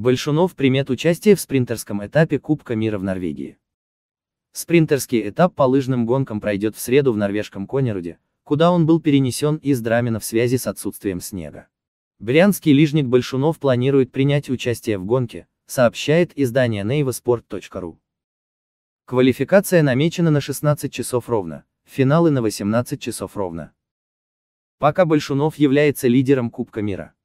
Большунов примет участие в спринтерском этапе Кубка мира в Норвегии. Спринтерский этап по лыжным гонкам пройдет в среду в норвежском Конеруде, куда он был перенесен из Драмена в связи с отсутствием снега. Брянский лыжник Большунов планирует принять участие в гонке, сообщает издание neivasport.ru. Квалификация намечена на 16 часов ровно, финалы на 18 часов ровно. Пока Большунов является лидером Кубка мира.